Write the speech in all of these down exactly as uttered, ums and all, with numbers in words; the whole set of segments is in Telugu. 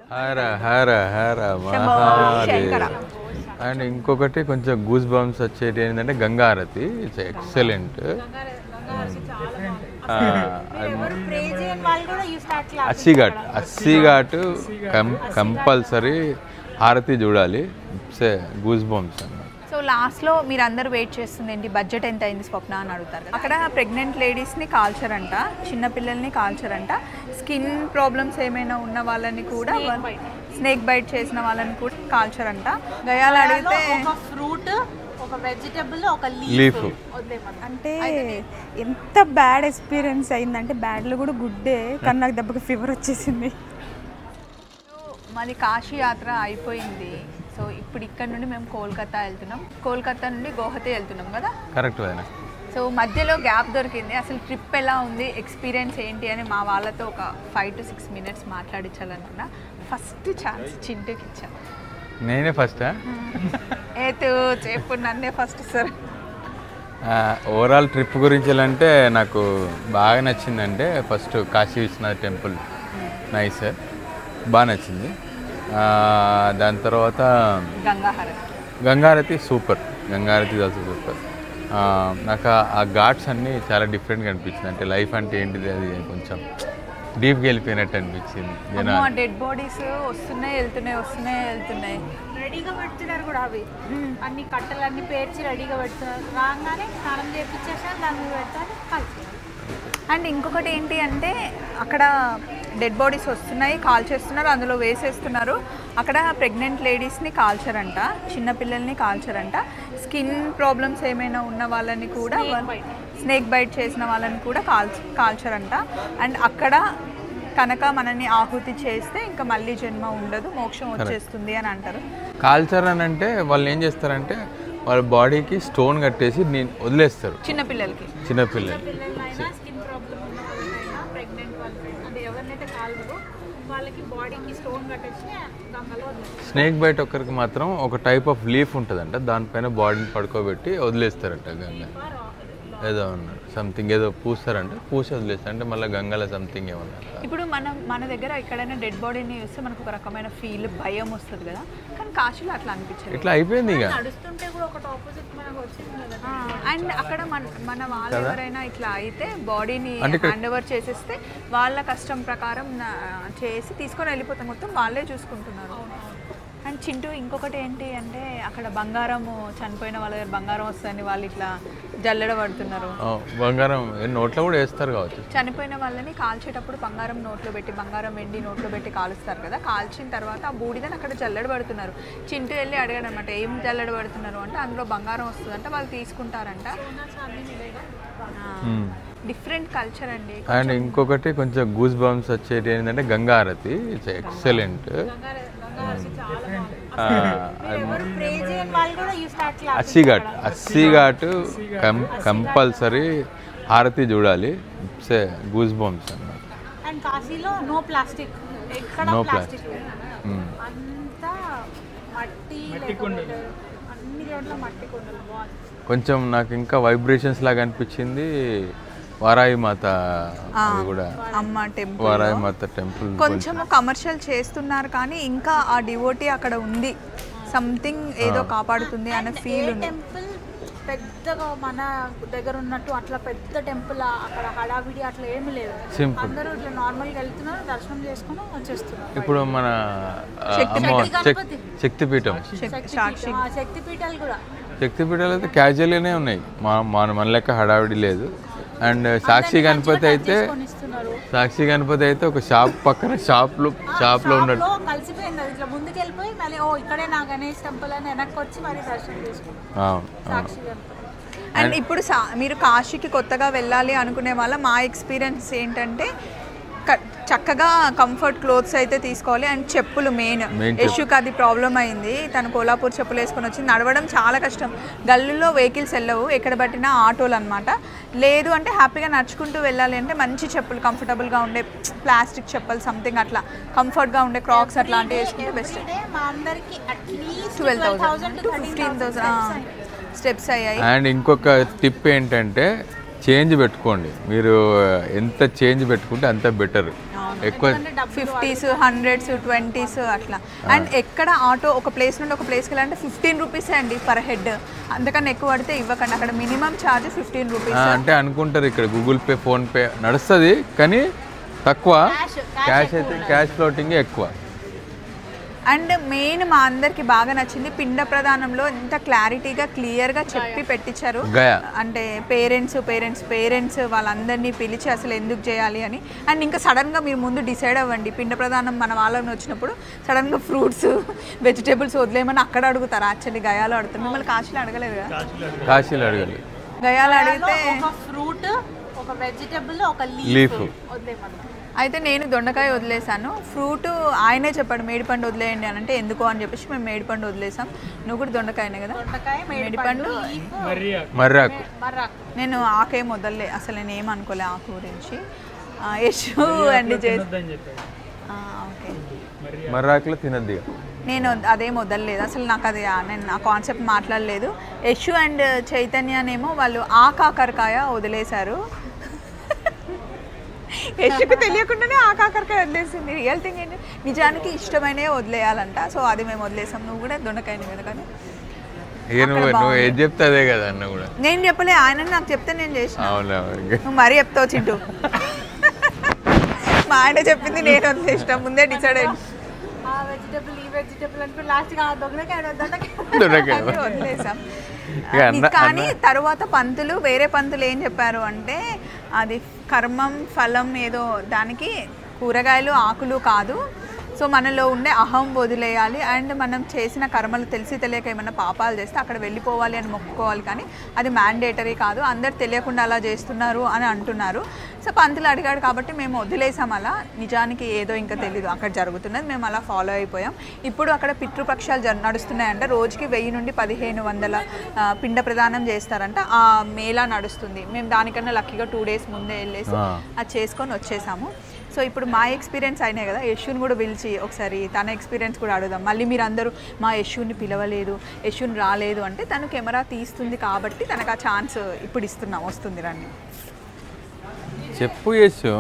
హర హర హర మహాదేవ్. అండ్ ఇంకొకటి కొంచెం గూస్ బంప్స్ వచ్చేటి ఏంటంటే గంగారతి. It's excellent. అస్సీఘాట్ అస్సీఘాట్ కంపల్సరీ హారతి చూడాలి. ఇట్స్ గూస్ బంప్స్ అన్నమాట. సో లాస్ట్లో మీరు అందరూ వెయిట్ చేస్తుంది ఏంటి, బడ్జెట్ ఎంత అయింది స్వప్న అని అడుగుతారు కదా. అక్కడ ప్రెగ్నెంట్ లేడీస్ని కాల్చరంట, చిన్నపిల్లల్ని కాల్చరంట, స్కిన్ ప్రాబ్లమ్స్ ఏమైనా ఉన్న వాళ్ళని కూడా, స్నేక్ బైట్ చేసిన వాళ్ళని కూడా కాల్చరంట. గయాలు అడిగితే ఫ్రూట్, ఒక వెజిటబుల్, ఒక లీఫ్. అంటే ఎంత బ్యాడ్ ఎక్స్పీరియన్స్ అయిందంటే, బ్యాడ్లో కూడా గుడ్డే, కానీ నాకు దెబ్బకి ఫీవర్ వచ్చేసింది. మాది కాశీ యాత్ర అయిపోయింది. సో ఇప్పుడు ఇక్కడ నుండి మేము కోల్కతా వెళ్తున్నాం. కోల్కతా నుండి గౌహతి వెళ్తున్నాం కదా. కరెక్ట్. సో మధ్యలో గ్యాప్ దొరికింది. అసలు ట్రిప్ ఎలా ఉంది, ఎక్స్పీరియన్స్ ఏంటి అని మా వాళ్ళతో ఒక ఫైవ్ టు సిక్స్ మినిట్స్ మాట్లాడించాలనుకున్నా. ఫస్ట్ ఛాన్స్ చింటూకి ఇచ్చాను. నేనే ఫస్ట్. ఏతో చెప్పు, నన్నే ఫస్ట్ సార్. ఓవరాల్ ట్రిప్ గురించి ఎలా అంటే నాకు బాగా నచ్చిందంటే, first Kashi Vishwanath temple nice, బాగా నచ్చింది. దాని తర్వాత గంగాహారతి గంగారతి సూపర్. గంగారతి ఆల్సో సూపర్. నాకు ఆ ఘాట్స్ అన్నీ చాలా డిఫరెంట్గా అనిపించింది. అంటే లైఫ్ అంటే ఏంటిది అది కొంచెం డీప్గా వెళ్ళిపోయినట్టు అనిపించింది. డెడ్ బాడీస్ వస్తున్నాయి వెళ్తున్నాయి వస్తున్నాయి వెళ్తున్నాయి రెడీగా పెడుతున్నారు కూడా. అవి అన్ని కట్టలు అన్ని పేర్చి రెడీగా పెడుతున్నారు. రాగానే స్నానం చేయించేసారు, దాని మీద పెడతారు, కలిసి. అండ్ ఇంకొకటి ఏంటి అంటే, అక్కడ డెడ్ బాడీస్ వస్తున్నాయి, కాల్ చేస్తున్నారు, అందులో వేసేస్తున్నారు. అక్కడ ప్రెగ్నెంట్ లేడీస్ని కాల్చరంట, చిన్నపిల్లల్ని కాల్చరంట, స్కిన్ ప్రాబ్లమ్స్ ఏమైనా ఉన్న వాళ్ళని కూడా, స్నేక్ బైట్ చేసిన వాళ్ళని కూడా కాల్చ కాల్చరంట. అండ్ అక్కడ కనుక మనల్ని ఆహుతి చేస్తే ఇంకా మళ్ళీ జన్మ ఉండదు, మోక్షం వచ్చేస్తుంది అని అంటారు. కాల్చర్ అని అంటే వాళ్ళు ఏం చేస్తారంటే, వాళ్ళ బాడీకి స్టోన్ కట్టేసి నేను వదిలేస్తారు చిన్నపిల్లలకి. చిన్నపిల్లలు స్కిన్ ప్రాబ్లమ్ ఉన్న వాళ్ళైనా, ప్రెగ్నెంట్ వాళ్ళు, అంటే ఎవరినైతే కాల్చరో వాళ్ళకి బాడీకి స్టోన్ కట్టేసి గంగలో వదిలేస్తారు. స్నేక్ బైట్ ఒక్కరికి మాత్రం ఒక టైప్ ఆఫ్ లీఫ్ ఉంటుందంట, దానిపైన బాడీని పడుకోబెట్టి వదిలేస్తారంట. గంగ ఏదో ఉన్నారు సంథింగ్ ఏదో పూస్తారంట, పూసి వదిలేస్తారు. అంటే మళ్ళీ గంగలో సంథింగ్ ఏమన్నా. ఇప్పుడు మనం మన దగ్గర ఎక్కడైనా డెడ్ బాడీని చూస్తే మనకు ఒక రకమైన ఫీల్, భయం వస్తుంది కదా. కానీ కాశీలో అట్లా అనిపించదు. ఇట్లా అయిపోయింది ఇక. నడుస్తుంటే కూడా ఒకటి ఆపోజిట్ మనకు వచ్చింది కదా. అండ్ అక్కడ మన మన వాళ్ళు ఎవరైనా ఇట్లా అయితే బాడీని హ్యాండ్ ఓవర్ చేసేస్తే వాళ్ళ కష్టం ప్రకారం చేసి తీసుకొని వెళ్ళిపోతాం, మొత్తం వాళ్ళే చూసుకుంటున్నారు. అండ్ చింటూ ఇంకొకటి ఏంటి అంటే, అక్కడ బంగారము, చనిపోయిన వాళ్ళ దగ్గర బంగారం వస్తుందని వాళ్ళు ఇట్లా జల్లెడ పడుతున్నారు. బంగారం నోట్లో కూడా వేస్తారు కావచ్చు. చనిపోయిన వాళ్ళని కాల్చేటప్పుడు బంగారం నోట్లో పెట్టి, బంగారం వెండి నోట్లో పెట్టి కాలుస్తారు కదా. కాల్చిన తర్వాత ఆ బూడిదని అక్కడ జల్లెడ పడుతున్నారు. చింటూ వెళ్ళి అడిగాడు అనమాట, ఏం జల్లెడ పడుతున్నారు అంటే, అందులో బంగారం వస్తుందంట, వాళ్ళు తీసుకుంటారంట. డిఫరెంట్ కల్చర్ అండి. అండ్ ఇంకొకటి కొంచెం గూస్ బంప్స్ వచ్చేటి ఏంటంటే గంగారతి. It's excellent. అస్సీఘాట్ అస్సీఘాట్ కంపల్సరీ హారతి చూడాలి. ఇట్స్ గూస్ బంప్స్ అన్నమాట. అండ్ కాశీలో నో ప్లాస్టిక్, ఎక్కడ ప్లాస్టిక్, అంతా మట్టి, అన్ని చోట్ల మట్టి కొండలు. కొంచెం నాకు ఇంకా వైబ్రేషన్స్ లాగా అనిపించింది వారాయి మాత కూడా, అమ్మ టెంపుల్. వారాయి మాత టెంపుల్ కొంచెం కమర్షియల్ చేస్తున్నారు కానీ ఇంకా ఆ డివోటీ అక్కడ ఉంది, సంథింగ్ ఏదో కాపాడుతుంది అనే ఫీల్ ఉంది. టెంపుల్ పెద్దగా మన దగ్గర ఉన్నట్టు అట్లా పెద్ద టెంపుల్ అక్కడ హడావిడి అట్లా ఏమి లేదు. అందరూ ఇట్లా నార్మల్గా వెళ్తున్నారు, దర్శనం చేసుకుని వచ్చేస్తున్నారు. ఇప్పుడు మన శక్తిపీఠం, శక్తిపీఠాలు కూడా శక్తిపీఠాలు అయితే క్యాజువల్గానే ఉన్నాయి, మన మన లెక్క హడావిడి లేదు. అండ్ సాక్షి గణపతి అయితే సాక్షి గణపతి అయితే ఒక షాప్ పక్కన షాప్ లో షాప్ లో ఉన్నాడు, కలిసిపోయింది. ఇట్లా ముందుకు వెళ్ళిపోయి మళ్ళీ ఓ ఇక్కడే నా గణేష్ టెంపుల్ అని వెనక్కి వచ్చి మరి దర్శనం చేసుకున్నాం సాక్షి గణపతి. అండ్ ఇప్పుడు మీరు కాశీకి కొత్తగా వెళ్ళాలి అనుకునే వాళ్ళ మా ఎక్స్పీరియన్స్ ఏంటంటే, చక్కగా కంఫర్ట్ క్లోత్స్ అయితే తీసుకోవాలి. అండ్ చెప్పులు మెయిన్. యశుకి అది ప్రాబ్లం అయింది, తను కోలాపూర్ చెప్పులు వేసుకొని వచ్చింది. నడవడం చాలా కష్టం, గల్లుల్లో వెహికల్స్ వెళ్ళవు, ఎక్కడ పట్టినా ఆటోలు అనమాట. లేదు అంటే హ్యాపీగా నడుచుకుంటూ వెళ్ళాలి అంటే మంచి చెప్పులు, కంఫర్టబుల్గా ఉండే ప్లాస్టిక్ చెప్పులు సంథింగ్ అట్లా కంఫర్ట్గా ఉండే క్రాక్స్ అట్లాంటివి వేసుకుంటే best. Twelve thousand to fifteen thousand steps అయ్యాయి. అండ్ ఇంకొక టిప్ ఏంటంటే, చేంజ్ పెట్టుకోండి. మీరు ఎంత చేంజ్ పెట్టుకుంటే అంత బెటర్. ఎక్కువ ఫిఫ్టీస్ హండ్రెడ్స్ ట్వంటీస్ అట్లా. అండ్ ఎక్కడ ఆటో ఒక ప్లేస్ నుండి ఒక ప్లేస్కి వెళ్ళాలంటే ఫిఫ్టీన్ రూపీసే అండి పర్ హెడ్. అంతకన్నా ఎక్కువ పడితే ఇవ్వకండి. అక్కడ మినిమం ఛార్జ్ ఫిఫ్టీన్ రూపీస్. అంటే అనుకుంటారు ఇక్కడ గూగుల్ పే ఫోన్పే నడుస్తుంది కానీ తక్కువ, క్యాష్ అయితే క్యాష్ ఫ్లోటింగ్ ఎక్కువ. అండ్ మెయిన్ మా అందరికి బాగా నచ్చింది పిండ ప్రధానంలో ఎంత క్లారిటీగా క్లియర్గా చెప్పి పెట్టించారు. అంటే పేరెంట్స్ పేరెంట్స్ పేరెంట్స్ వాళ్ళందరినీ పిలిచి అసలు ఎందుకు చేయాలి అని. అండ్ ఇంకా సడన్గా మీరు ముందు డిసైడ్ అవ్వండి. పిండ ప్రధానం మన వాళ్ళని వచ్చినప్పుడు సడన్గా ఫ్రూట్స్ వెజిటేబుల్స్ వదిలేయమని అక్కడ అడుగుతారు. యాక్చువల్లీ గయాలో అడుగుతారు. మిమ్మల్ని కాశీలో అడగలేదు కదా? కాశీలో అడగలేదు. గయాలో అడిగితే ఫ్రూట్ ఒక వెజిటేబుల్ ఒక లీఫ్ వదిలేయమని. అయితే నేను దొండకాయ వదిలేసాను. ఫ్రూట్ ఆయనే చెప్పాడు మేడిపండు వదిలేయండి అని. అంటే ఎందుకు అని చెప్పేసి మేము మేడిపండు వదిలేసాం. నువ్వు కూడా దొండకాయనే కదా? మేడిపండు మర్రాకు. నేను ఆకేం వదలలే అసలు. నేను ఏం అనుకోలే ఆకు గురించి. యశు అండి చేసి ఓకే మర్రాకులో తినద్ది. నేను అదేం వదలలేదు అసలు. నాకు అది నేను ఆ కాన్సెప్ట్ మాట్లాడలేదు. యశు అండ్ చైతన్యనేమో వాళ్ళు ఆ కాకరకాయ వదిలేశారు. యశుకు తెలియకుండానే ఆ కాకరకాయ వదిలేసింది. రియల్ థింగ్ ఏంటి, నిజానికి ఇష్టమైనవి వదిలేయాలంట. సో అది మేము వదిలేసాం. నువ్వు కూడా దొండకాయని కదా? కానీ నువ్వు ఏది చెప్తే అదే కదా అన్న కూడా. నేను చెప్పలే, ఆయన నాకు చెప్తే నేను చేసిన. నువ్వు మరీ చెప్తావు చింటూ. మా ఆయన చెప్పింది నేను వదిలేసిన ముందే డిసైడ్ అయ్యి వదిలేసాం. కానీ తర్వాత పంతులు వేరే పంతులు ఏం చెప్పారు అంటే అది కర్మం ఫలం ఏదో దానికి కూరగాయలు ఆకులు కాదు. సో మనలో ఉండే అహం వదిలేయాలి. అండ్ మనం చేసిన కర్మలు తెలిసి తెలియక ఏమైనా పాపాలు చేస్తే అక్కడ వెళ్ళిపోవాలి అని మొక్కుకోవాలి. కానీ అది మ్యాండేటరీ కాదు. అందరు తెలియకుండా అలా చేస్తున్నారు అని అంటున్నారు. సో పంతులు అడిగాడు కాబట్టి మేము వదిలేసాం. అలా నిజానికి ఏదో ఇంకా తెలీదు అక్కడ జరుగుతున్నది. మేము అలా ఫాలో అయిపోయాం. ఇప్పుడు అక్కడ పితృపక్షాలు జ నడుస్తున్నాయంట. రోజుకి వెయ్యి నుండి పదిహేను వందల పిండ ప్రదానం చేస్తారంట. ఆ మేళా నడుస్తుంది. మేము దానికన్నా లక్కీగా టూ డేస్ ముందే వెళ్ళేసి అది చేసుకొని వచ్చేసాము. సో ఇప్పుడు మా ఎక్స్పీరియన్స్ అయినాయి కదా, యశుని కూడా పిలిచి ఒకసారి తన ఎక్స్పీరియన్స్ కూడా అడుగుదాం. మళ్ళీ మీరు అందరూ మా యశుని పిలవలేదు, యశుని రాలేదు అంటే తను కెమెరా తీస్తుంది కాబట్టి తనకు ఆ ఛాన్స్ ఇప్పుడు ఇస్తున్నాం. వస్తుంది రండి. చెప్పు యశు.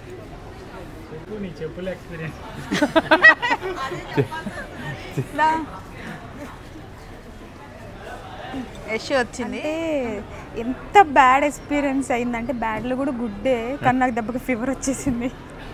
యశు వచ్చింది. ఎంత బ్యాడ్ ఎక్స్పీరియన్స్ అయిందంటే బ్యాడ్లో కూడా గుడ్డే, కానీ నాకు దెబ్బకి ఫీవర్ వచ్చేసింది.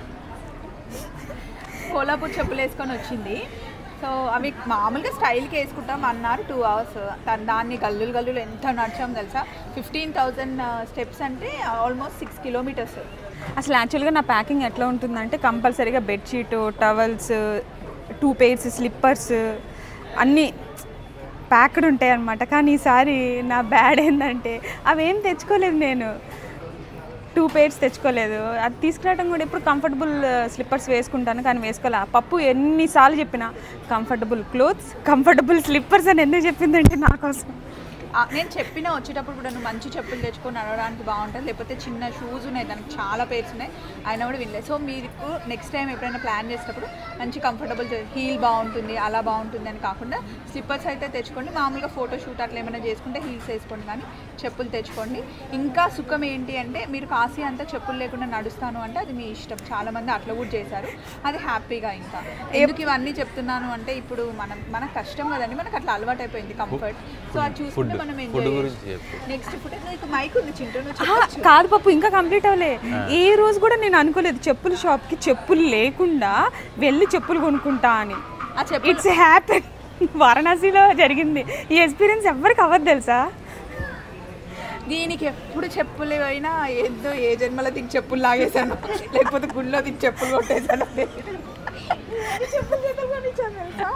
కోలాపూర్ చెప్పులు వేసుకొని వచ్చింది. సో అవి మామూలుగా స్టైల్కి వేసుకుంటాం అన్నారు. టూ అవర్స్ దాన్ని గల్లులు గల్లులు ఎంత నడిచాం తెలుసా? ఫిఫ్టీన్ థౌజండ్ స్టెప్స్ అంటే ఆల్మోస్ట్ సిక్స్ కిలోమీటర్స్. అసలు యాక్చువల్గా నా ప్యాకింగ్ ఎట్లా ఉంటుందంటే కంపల్సరీగా bedsheet, towels, two pairs slippers అన్నీ ప్యాక్డ్ ఉంటాయి అన్నమాట. కానీ ఈసారి నా బ్యాడ్ ఏంటంటే అవేం తెచ్చుకోలేదు. నేను టూ పెయిర్స్ తెచ్చుకోలేదు. అది తీసుకురావడం కూడా ఎప్పుడు కంఫర్టబుల్ స్లిప్పర్స్ వేసుకుంటాను కానీ వేసుకోలే. పప్పు ఎన్నిసార్లు చెప్పినా కంఫర్టబుల్ క్లోత్స్ కంఫర్టబుల్ స్లిప్పర్స్ అని ఎందుకు చెప్పిందంటే నా కోసం. నేను చెప్పిన వచ్చేటప్పుడు కూడా నువ్వు మంచి చెప్పులు తెచ్చుకొని నడవడానికి బాగుంటుంది. లేకపోతే చిన్న షూస్ ఉన్నాయి, దానికి చాలా పేర్స్ ఉన్నాయి, ఆయన కూడా వినలేదు. సో మీకు నెక్స్ట్ టైం ఎప్పుడైనా ప్లాన్ చేసేటప్పుడు మంచి కంఫర్టబుల్ హీల్ బాగుంటుంది అలా బాగుంటుంది అని కాకుండా స్లిప్పర్స్ అయితే తెచ్చుకోండి. మామూలుగా ఫోటో షూట్ అట్లా ఏమైనా చేసుకుంటే హీల్స్ వేసుకోండి, కానీ చెప్పులు తెచ్చుకోండి. ఇంకా సుఖం ఏంటి అంటే మీరు కాశీ అంతా చెప్పులు లేకుండా నడుస్తాను అంటే అది మీ ఇష్టం. చాలామంది అట్లా కూడా చేశారు, అది హ్యాపీగా. ఇంకా ఎందుకు ఇవన్నీ చెప్తున్నాను అంటే ఇప్పుడు మనం మన కష్టం కదండి, మనకు అట్లా అలవాటు అయిపోయింది కంఫర్ట్. సో అది చూసుకుంటే మనం నెక్స్ట్ ఫుడ్ మైక్ ఉంది చింటూ. కాదు పప్పు, ఇంకా కంప్లీట్ అవ్వలే. ఏ రోజు కూడా నేను అనుకోలేదు చెప్పుల షాప్కి చెప్పులు లేకుండా వెళ్ళి చెప్పులు కొనుక్కుంటా అని. It's happy. వారణాసిలో జరిగింది ఈ ఎక్స్పీరియన్స్. ఎవరికి అవ్వదు తెలుసా? దీనికి ఎప్పుడు చెప్పులు అయినా ఏదో ఏ జన్మలో దీనికి చెప్పులు లాగేశాను, లేకపోతే గుళ్ళో దీనికి చెప్పులు కొట్టేశాను. చెప్పులు తెలుసా?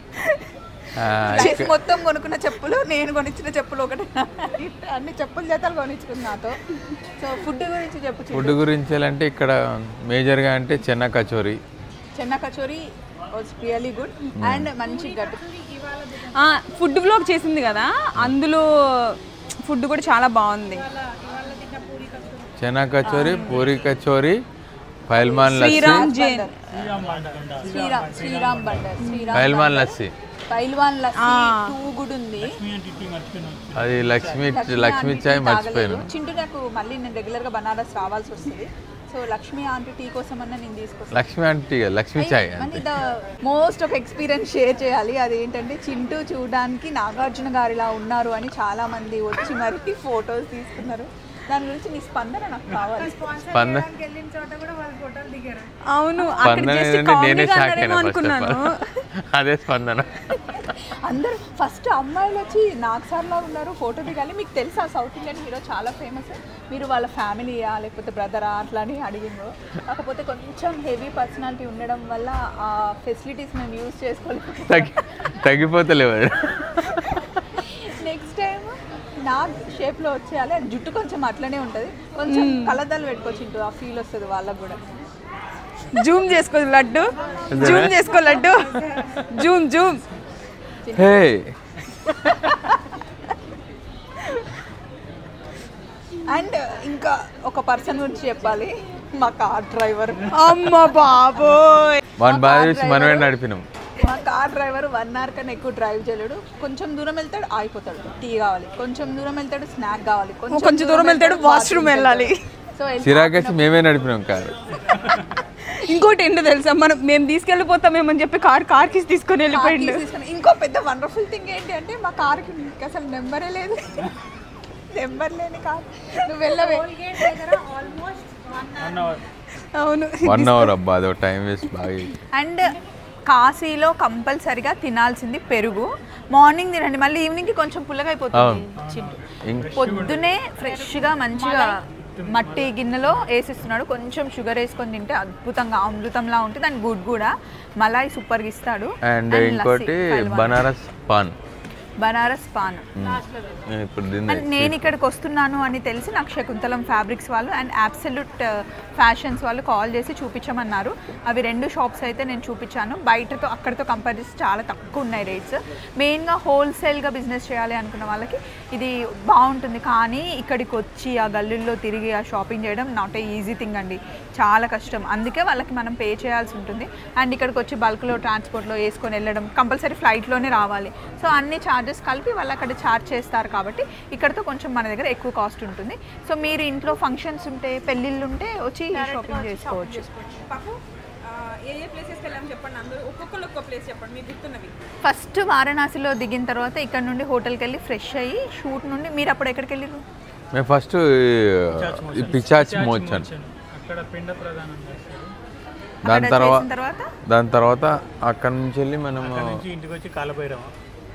మొత్తం కొనుక్కున్న చెప్పులు, నేను కొనిచ్చిన చెప్పులు ఒకటి, అన్ని చెప్పులు జతలు కొనిచ్చుకుంది నాతో. సో ఫుడ్ గురించి చెప్పు. ఫుడ్ గురించి అంటే ఇక్కడ మేజర్గా అంటే chena kachori. Chena kachori was really good and మంచి గట్టు. ఫుడ్ వ్లాగ్ చేసింది కదా, అందులో ఫుడ్ కూడా చాలా బాగుంది. చెన్నా కచోరీ, పూరి కచోరీ, పైల్మాన్ లస్సీ శ్రీరామ్ జైన్ శ్రీరామ్ శ్రీరామ్ బండర్ శ్రీరామ్ పైల్మాన్ లస్సీ పైల్వాన్ లస్సీ టూ కూడా ఉంది. అది లక్ష్మీ లక్ష్మీ చాయ్ మర్చిపోయాను. చింటూ నాకు మళ్ళీ నేను రెగ్యులర్గా బనారస్ రావాల్సి వస్తుంది, సో లక్ష్మీ ఆంటీ టీ కోసం అన్న నేను తీసుకొస్తాను. Lakshmi aunty Lakshmi chai the most ఒక ఎక్స్పీరియన్స్ షేర్ చేయాలి. అది ఏంటంటే చింటూ చూడడానికి నాగార్జున గారిలా ఉన్నారు అని చాలా మంది వచ్చి మరి ఫొటోస్ తీసుకున్నారు. దాని గురించి నీ స్పందన నాకు కావాలి. స్పందన అవును నేనే షాక్ అయినా అనుకున్నాను. అదే స్పందన. అందరు ఫస్ట్ అమ్మాయిలు వచ్చి నాకు సార్లా ఉన్నారు ఫోటో దిగాలి. మీకు తెలుసా సౌత్ ఇండియన్ హీరో చాలా ఫేమస్, మీరు వాళ్ళ ఫ్యామిలీయా లేకపోతే బ్రదరా అట్లా అని అడిగిండ్రు. కాకపోతే కొంచెం హెవీ పర్సనాలిటీ ఉండడం వల్ల ఆ ఫెసిలిటీస్ మేము యూజ్ చేసుకోలేదు. తగ్గిపోతలేవు. నెక్స్ట్ టైం నా షేప్లో వచ్చేయాలి. జుట్టు కొంచెం అట్లనే ఉంటుంది, కొంచెం కలద్దాలు పెట్టుకోవచ్చు, ఆ ఫీల్ వస్తుంది వాళ్ళకు కూడా. జూమ్ చేసుకో లడ్డు, జూమ్ చేసుకో Laddu, zoom zoom. Hey and ఇంకా ఒక పర్సన్ గురించి చెప్పాలి, మా కార్ డ్రైవర్. అమ్మ బాబోయ్, వన్ బార్ మనమే నడిపినాం. మా కార్ డ్రైవర్ వన్ అవర్ కన్నా ఎక్కువ డ్రైవ్ చేయలేడు. కొంచెం దూరం వెళ్తాడు ఆగిపోతాడు, టీ కావాలి. కొంచెం దూరం వెళ్తాడు స్నాక్ కావాలి. కొంచెం దూరం వెళ్తాడు వాష్రూమ్ వెళ్ళాలి. సో చిరాకేసి మేమే నడిపినాం కారు. ఇంకోటి ఏంటో తెలుసా, మనం మేము తీసుకెళ్ళిపోతామేమని చెప్పి కార్ కార్కి తీసుకొని వెళ్ళిపోయిండు. ఇంకో పెద్ద వండర్ఫుల్ థింగ్ ఏంటి అంటే మా కార్కి అసలు నెంబరే లేదు, నెంబర్ లేని కార్. నువ్వు వెళ్ళవే అవును వన్ అవర్ అబ్బా, అదో టైం వేస్ట్ బాగా. అండ్ కాశీలో కంపల్సరిగా తినాల్సింది పెరుగు. మార్నింగ్ తినండి, మళ్ళీ ఈవినింగ్కి కొంచెం పుల్లగా అయిపోతుంది. పొద్దునే ఫ్రెష్గా మంచిగా మట్టి గిన్నెలో వేసిస్తున్నాడు, కొంచెం షుగర్ వేసుకొని తింటే అద్భుతంగా అమృతంలా ఉంటుంది. దాని గుడ్ కూడా మలాయి సూపర్గా ఇస్తాడు. అండ్ ఇంకోటి బనారస్ పాన్, బనారస్ పాన్. ఇప్పుడు నేను ఇక్కడికి వస్తున్నాను అని తెలిసి నాకు శకుంతలం ఫ్యాబ్రిక్స్ వాళ్ళు అండ్ అబ్సల్యూట్ ఫ్యాషన్స్ వాళ్ళు కాల్ చేసి చూపించమన్నారు. అవి రెండు షాప్స్ అయితే నేను చూపించాను. బయటతో అక్కడితో కంపేర్ చేసి చాలా తక్కువ ఉన్నాయి రేట్స్. మెయిన్గా హోల్సేల్గా బిజినెస్ చేయాలి అనుకున్న వాళ్ళకి ఇది బాగుంటుంది. కానీ ఇక్కడికి వచ్చి ఆ గల్లీల్లో తిరిగి ఆ షాపింగ్ చేయడం నాట్ ఏ ఈజీ థింగ్ అండి, చాలా కష్టం. అందుకే వాళ్ళకి మనం పే చేయాల్సి ఉంటుంది. అండ్ ఇక్కడికి వచ్చి బల్క్లో ట్రాన్స్పోర్ట్లో వేసుకొని వెళ్ళడం, కంపల్సరీ ఫ్లైట్లోనే రావాలి. సో అన్ని ఛార్జెస్ కలిపి వాళ్ళు అక్కడ ఛార్జ్ చేస్తారు కాబట్టి ఇక్కడతో కొంచెం మన దగ్గర ఎక్కువ కాస్ట్ ఉంటుంది. సో మీరు ఇంట్లో ఫంక్షన్స్ ఉంటే పెళ్ళిళ్ళు ఉంటే వచ్చి షాపింగ్ చేసుకోవచ్చు. ఫస్ట్ వారణాసిలో దిగిన తర్వాత ఇక్కడ నుండి హోటల్కి వెళ్ళి ఫ్రెష్ అయ్యి షూట్ నుండి మీరు అప్పుడు ఎక్కడికి వెళ్ళారు? మేము ఫస్ట్ పిచాచి మోచాను, దాని తర్వాత దాని తర్వాత అక్కడ నుంచి వెళ్ళి మనం ఇంటికి వచ్చి కాలభైరవ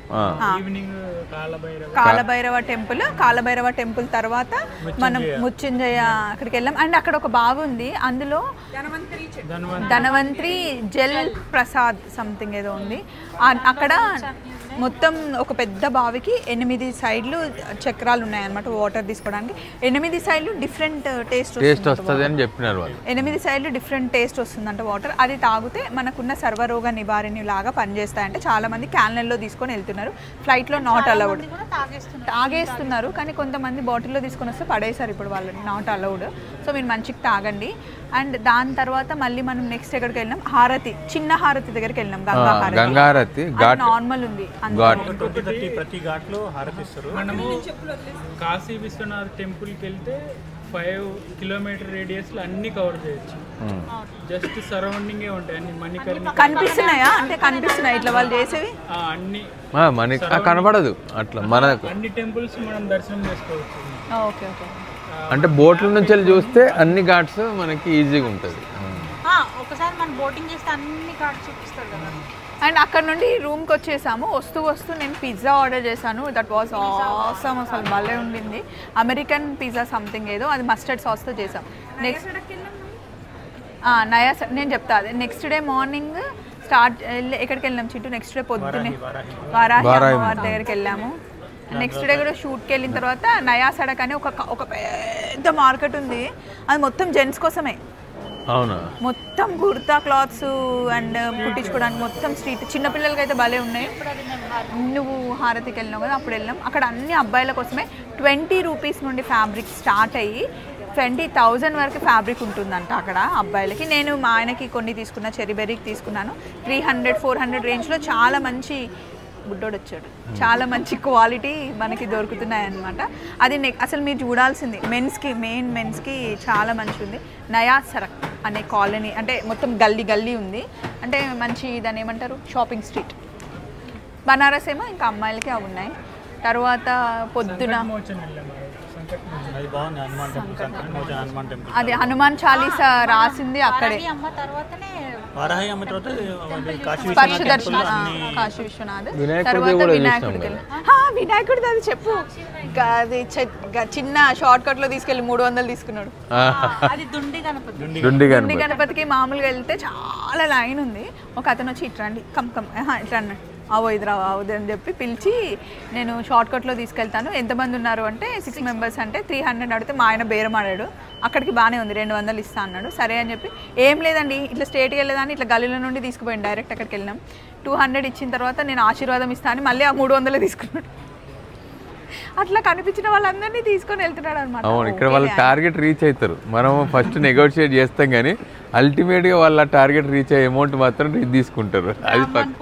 కాలభైరవ టెంపుల్ కాలభైరవ టెంపుల్ తర్వాత మనం ముచ్చింజయ అక్కడికి వెళ్ళాం. అండ్ అక్కడ ఒక బావి ఉంది, అందులో ధనవంత్రి జల్ ప్రసాద్ సంథింగ్ ఏదో ఉంది. అక్కడ మొత్తం ఒక పెద్ద బావికి ఎనిమిది సైడ్లు చక్రాలు ఉన్నాయన్నమాట వాటర్ తీసుకోవడానికి. ఎనిమిది సైడ్లు డిఫరెంట్ టేస్ట్ టేస్ట్ వస్తుంది అని చెప్పినారు వాళ్ళు. ఎనిమిది సైడ్లు డిఫరెంట్ టేస్ట్ వస్తుందంట వాటర్. అది తాగితే మనకున్న సర్వరోగ నివారణ లాగా పనిచేస్తాయంటే చాలా మంది క్యాన్లలో తీసుకొని వెళ్తున్నారు. ఫ్లైట్లో నాట్ అలౌడ్, తాగేస్తున్నారు. కానీ కొంతమంది బాటిల్లో తీసుకొని వస్తే పడేసారు ఇప్పుడు వాళ్ళని, నాట్ అలౌడ్. సో మీరు మంచిగా తాగండి. అండ్ దాని తర్వాత మళ్ళీ మనం నెక్స్ట్ ఎక్కడికి వెళ్ళినాం, హారతి, చిన్న హారతి దగ్గరికి వెళ్ళినాం. గంగా హారతి, గంగా హారతి నార్మల్ ఉంది. ప్రతి ఘాట్ లో హారతిస్తారు. మనము కాశీ విశ్వనాథ్ టెంపుల్ కి వెళ్తే ఫైవ్ కిలోమీటర్ రేడియస్ లో అన్ని కవర్ చేయొచ్చు. జస్ట్ సరౌండింగ్ ఏ ఉంటాయి అన్ని. మణికర్ణిక కనిపిస్తున్నాయా అంటే కనిపిస్తున్నాయి ఇట్లా వాళ్ళు చేసేవి అన్ని మనకి కనపడదు అట్లా. మన అన్ని టెంపుల్స్ మనం దర్శనం చేసుకోవచ్చు. Okay okay. అంటే బోట్ల నుంచి వెళ్ళి చూస్తే అన్ని ఘాట్స్ మనకి ఈజీగా ఉంటుంది. ఒకసారి మనం బోటింగ్ చేస్తే అన్ని ఘాట్స్ చూపిస్తారు కదా. అండ్ అక్కడ నుండి రూమ్కి వచ్చేసాము. వస్తూ వస్తూ నేను పిజ్జా ఆర్డర్ చేశాను. దట్ వాజ్ ఆసమ్, అసలు భలే ఉండింది. అమెరికన్ పిజ్జా సంథింగ్ ఏదో, అది మస్టర్డ్ సాస్తో చేసాం. నెక్స్ట్ నయా నేను చెప్తా అదే. నెక్స్ట్ డే మార్నింగ్ స్టార్ట్ ఎక్కడికి వెళ్ళాం చిట్టు? నెక్స్ట్ డే పొద్దున్నే వారాహి అమ్మవారి దగ్గరికి వెళ్ళాము. నెక్స్ట్ డే కూడా షూట్కి వెళ్ళిన తర్వాత నయా సడక్ అని ఒక ఒక పెద్ద మార్కెట్ ఉంది, అది మొత్తం జెంట్స్ కోసమే. అవునా? మొత్తం కుర్తా క్లాత్స్ అండ్ కుట్టించుకోవడానికి మొత్తం స్ట్రీట్. చిన్నపిల్లలకి అయితే భలే ఉన్నాయి. నువ్వు హారతికి వెళ్ళినావు కదా, అప్పుడు వెళ్ళాం. అక్కడ అన్ని అబ్బాయిల కోసమే ట్వంటీ రూపీస్ నుండి ఫ్యాబ్రిక్ స్టార్ట్ అయ్యి ట్వంటీ థౌజండ్ వరకు ఫ్యాబ్రిక్ ఉంటుందంట అక్కడ అబ్బాయిలకి. నేను మా ఆయనకి కొన్ని తీసుకున్నా, చెరీబెర్రీకి తీసుకున్నాను. త్రీ హండ్రెడ్ ఫోర్ హండ్రెడ్ రేంజ్లో చాలా మంచి బుడ్డోడు వచ్చాడు, చాలా మంచి క్వాలిటీ మనకి దొరుకుతున్నాయి అన్నమాట. అది నెక్ అసలు మీరు చూడాల్సింది మెన్స్కి, మెయిన్ మెన్స్కి చాలా మంచి ఉంది. నయా సరక్ అనే కాలనీ, అంటే మొత్తం గల్లీ గల్లీ ఉంది, అంటే మంచి దాన్ని ఏమంటారు షాపింగ్ స్ట్రీట్. బనారస్ ఏమో ఇంకా అమ్మాయిలకి అవి ఉన్నాయి. తర్వాత పొద్దున అది హనుమాన్ చాలీసా రాసింది అక్కడే. స్పర్శ దర్శనం కాశీ విశ్వనాథ్. తర్వాత వినాయకుడికి వినాయకుడిది అది చెప్పు. అది చిన్న షార్ట్ కట్ లో తీసుకెళ్ళి మూడు వందలు తీసుకున్నాడు. దుండి గణపతికి మామూలుగా వెళ్తే చాలా లైన్ ఉంది. ఒక అతను వచ్చి ఇట్రండి కమ్ కమ్ ఇట్లా అన్నాడు, అవో ఇది రావు అవదు అని చెప్పి పిలిచి నేను షార్ట్ కట్లో తీసుకెళ్తాను, ఎంతమంది ఉన్నారు అంటే సిక్స్ మెంబర్స్ అంటే త్రీ హండ్రెడ్ అడిగితే మా ఆయన బేరం ఆడాడు. అక్కడికి బాగానే ఉంది, రెండు వందలు ఇస్తా అన్నాడు. సరే అని చెప్పి ఏం లేదండి ఇట్లా స్టేట్కి వెళ్ళేదాన్ని ఇట్లా గల్లీల నుండి తీసుకుపోయాను, డైరెక్ట్ అక్కడికి వెళ్ళినాం. టూ హండ్రెడ్ ఇచ్చిన తర్వాత నేను ఆశీర్వాదం ఇస్తాను అని మళ్ళీ ఆ మూడు వందలే తీసుకున్నాడు. అట్లా కనిపించిన వాళ్ళందరినీ తీసుకొని వెళ్తున్నాడు అనమాట. అవును, ఇక్కడ వాళ్ళ టార్గెట్ రీచ్ అవుతారు. మనం ఫస్ట్ నెగోషియేట్ చేస్తాం కానీ అల్టిమేట్గా వాళ్ళ టార్గెట్ రీచ్ అయ్యే అమౌంట్ మాత్రం తీసుకుంటారు. అది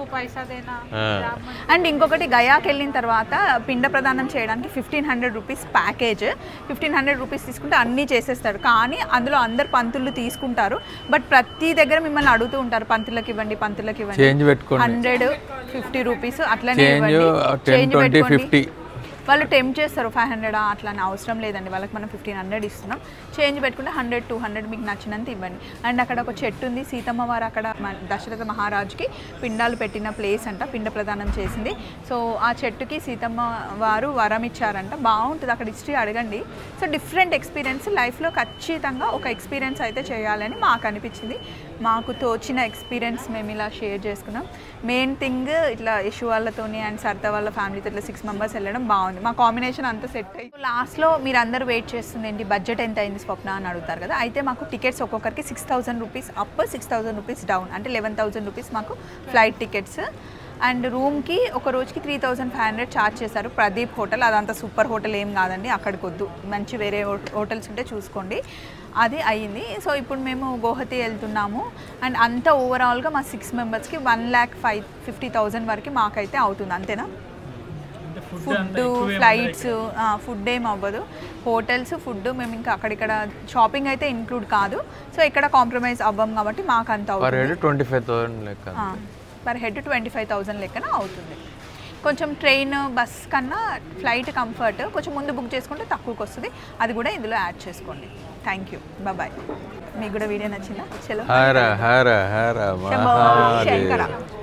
అండ్ ఇంకొకటి గయాకి వెళ్ళిన తర్వాత పిండ ప్రదానం చేయడానికి fifteen hundred rupees package. Fifteen hundred rupees తీసుకుంటే అన్నీ చేసేస్తాడు, కానీ అందులో అందరు పంతులు తీసుకుంటారు. బట్ ప్రతి దగ్గర మిమ్మల్ని అడుగుతూ ఉంటారు, పంతులకి ఇవ్వండి పంతులకి ఇవ్వండి, హండ్రెడ్ ఫిఫ్టీ రూపీస్ అట్లనే చేంజ్ పెట్టుకోండి. వాళ్ళు టెంప్ట్ చేస్తారు, ఫైవ్ హండ్రెడా అట్లా అని అవసరం లేదండి, వాళ్ళకి మనం ఫిఫ్టీన్ హండ్రెడ్ ఇస్తున్నాం, చేంజ్ పెట్టుకుంటే హండ్రెడ్ టూ హండ్రెడ్ మీకు నచ్చినంత ఇవ్వండి. అండ్ అక్కడ ఒక చెట్టు ఉంది, సీతమ్మ వారు అక్కడ దశరథ మహారాజుకి పిండాలు పెట్టిన ప్లేస్ అంట, పిండ ప్రదానం చేసింది. సో ఆ చెట్టుకి సీతమ్మ వారు వరం ఇచ్చారంట, బాగుంటుంది అక్కడ హిస్టరీ అడగండి. సో డిఫరెంట్ ఎక్స్పీరియన్స్ లైఫ్లో ఖచ్చితంగా ఒక ఎక్స్పీరియన్స్ అయితే చేయాలని మాకు అనిపించింది. మాకు తోచిన ఎక్స్పీరియన్స్ మేము ఇలా షేర్ చేసుకున్నాం. మెయిన్ థింగ్ ఇట్లా యశు వాళ్ళతోని అండ్ సరిత వాళ్ళ ఫ్యామిలీతో ఇట్లా సిక్స్ మెంబర్స్ వెళ్ళడం బాగుంది, మా కాంబినేషన్ అంతా సెట్ అయ్యి. లాస్ట్లో మీరు అందరూ వెయిట్ చేస్తుంది ఏంటి, బడ్జెట్ ఎంత అయింది స్వప్న అని అడుగుతారు కదా. అయితే మాకు టికెట్స్ ఒక్కొక్కరికి six thousand rupees up, six thousand rupees down, అంటే లెవెన్ థౌసండ్ రూపీస్ మాకు ఫ్లైట్ టికెట్స్. అండ్ రూమ్కి ఒక రోజుకి three thousand five hundred charge చేశారు. ప్రదీప్ హోటల్, అదంతా సూపర్ హోటల్ ఏం కాదండి, అక్కడికి వద్దు, మంచి వేరే హోటల్స్ ఉంటే చూసుకోండి. అది అయ్యింది. సో ఇప్పుడు మేము గోహతి వెళ్తున్నాము. అండ్ అంతా ఓవరాల్గా మా సిక్స్ మెంబర్స్కి one lakh five fifty thousand వరకు మాకైతే అవుతుంది, అంతేనా? ఫుడ్, ఫ్లైట్స్, ఫుడ్ ఏం అవ్వదు, హోటల్స్, ఫుడ్ మేము ఇంకా అక్కడిక్కడ షాపింగ్ అయితే ఇంక్లూడ్ కాదు. సో ఇక్కడ కాంప్రమైజ్ అవ్వం కాబట్టి మాకు అంత అవుతుంది, ట్వంటీ ఫైవ్ థౌసండ్ లెక్క per head twenty five thousand లెక్కన అవుతుంది. కొంచెం ట్రైన్ బస్ కన్నా ఫ్లైట్ కంఫర్ట్, కొంచెం ముందు బుక్ చేసుకుంటే తక్కువకి వస్తుంది, అది కూడా ఇందులో యాడ్ చేసుకోండి. Thank you, bye. మీకు కూడా వీడియో నచ్చిందా? చలో, హర హర హర మహాదేవ.